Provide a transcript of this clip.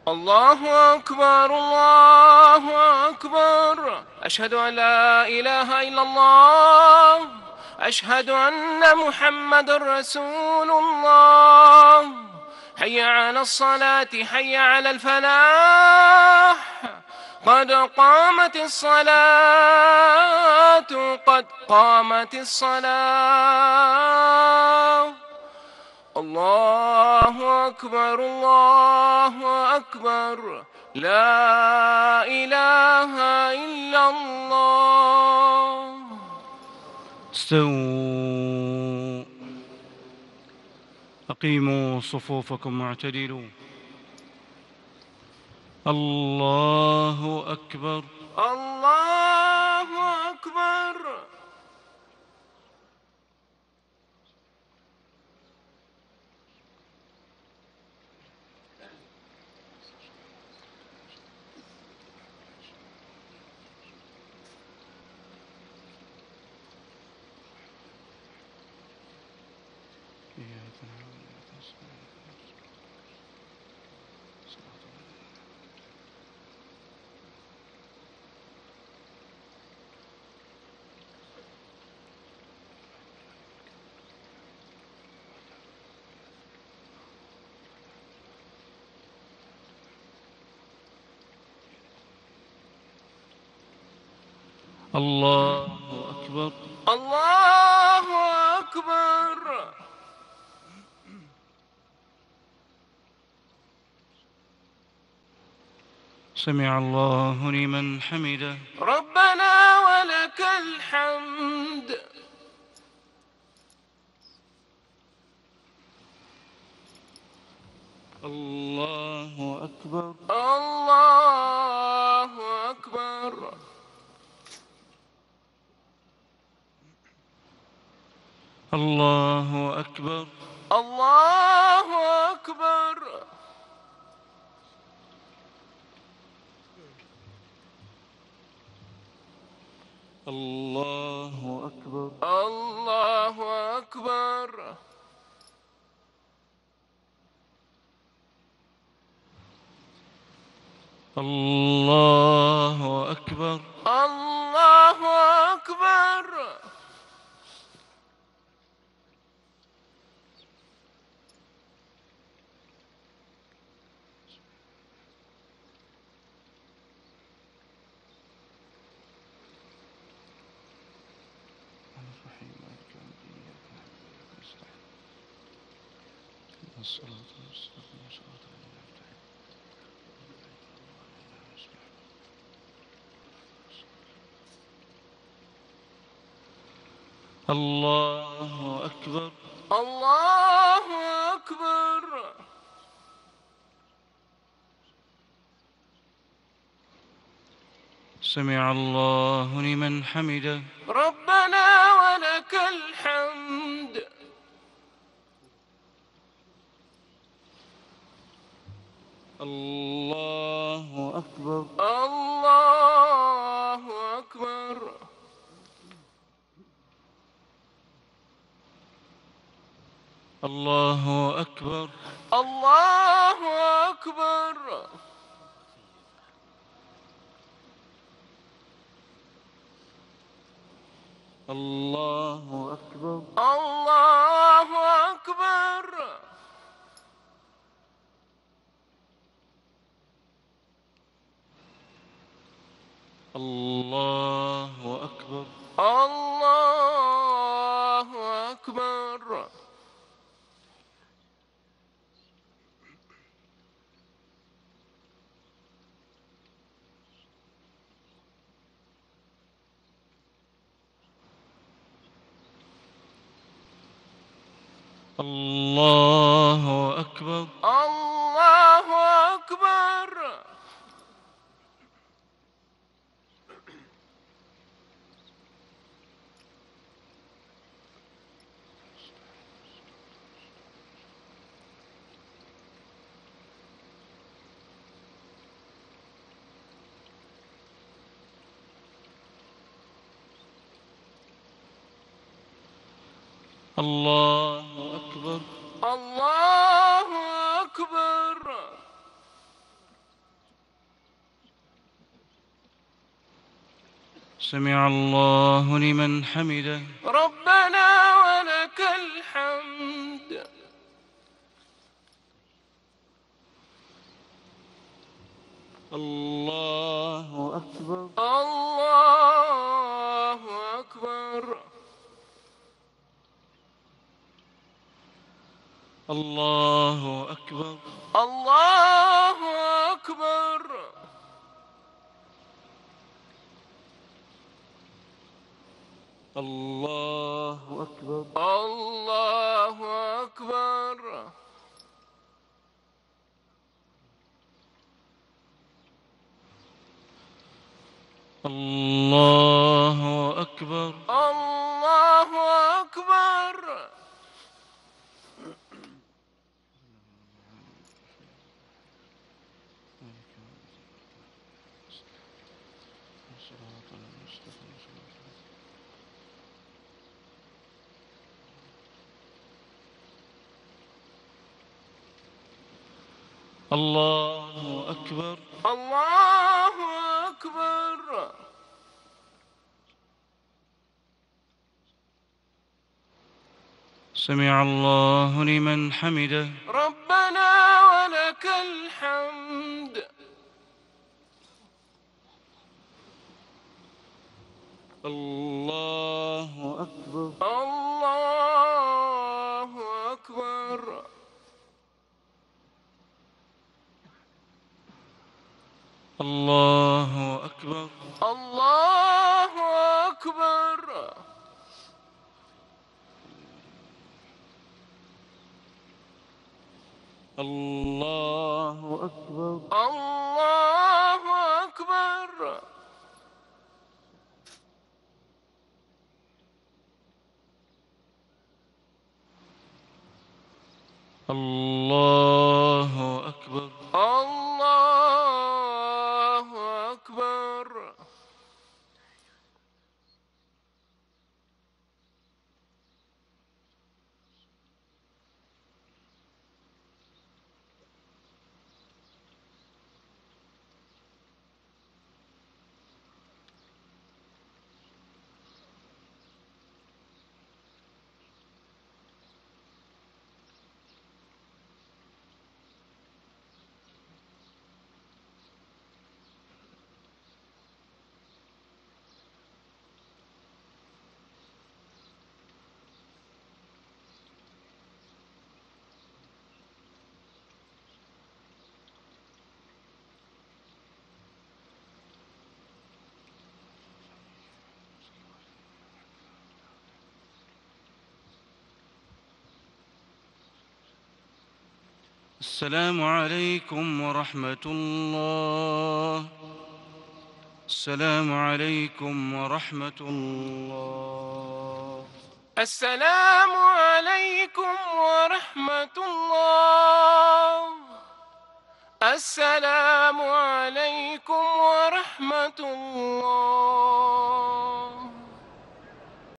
الله أكبر الله أكبر. أشهد أن لا إله إلا الله. أشهد أن محمد رسول الله. حي على الصلاة حي على الفلاح. قد قامت الصلاة قد قامت الصلاة. الله أكبر الله أكبر. لا إله إلا الله. استووا، أقيموا صفوفكم واعتدلوا. الله أكبر الله أكبر. الله أكبر الله أكبر. سمع الله لمن حمده. ربنا ولك الحمد. الله أكبر الله أكبر. الله أكبر الله أكبر. الله أكبر الله أكبر. الله أكبر الله أكبر. الله أكبر الله أكبر. سمع الله لمن حمده. ربنا ولك الحمد. الله أكبر الله أكبر. الله أكبر الله أكبر. الله أكبر الله أكبر. الله أكبر الله أكبر. الله أكبر الله أكبر. الله أكبر الله أكبر. سمع الله لمن حمده. ربنا ولك الحمد. الله أكبر. الله أكبر. الله أكبر. الله أكبر. الله أكبر. الله أكبر. الله أكبر. الله أكبر. الله أكبر. الله أكبر. سمع الله لمن حمده. ربنا ولك الحمد. الله أكبر. الله أكبر. الله أكبر. الله أكبر. الله أكبر. الله أكبر. الله أكبر. الله أكبر. السلام عليكم ورحمة الله. السلام عليكم ورحمة الله. السلام عليكم ورحمة الله. السلام عليكم ورحمة الله.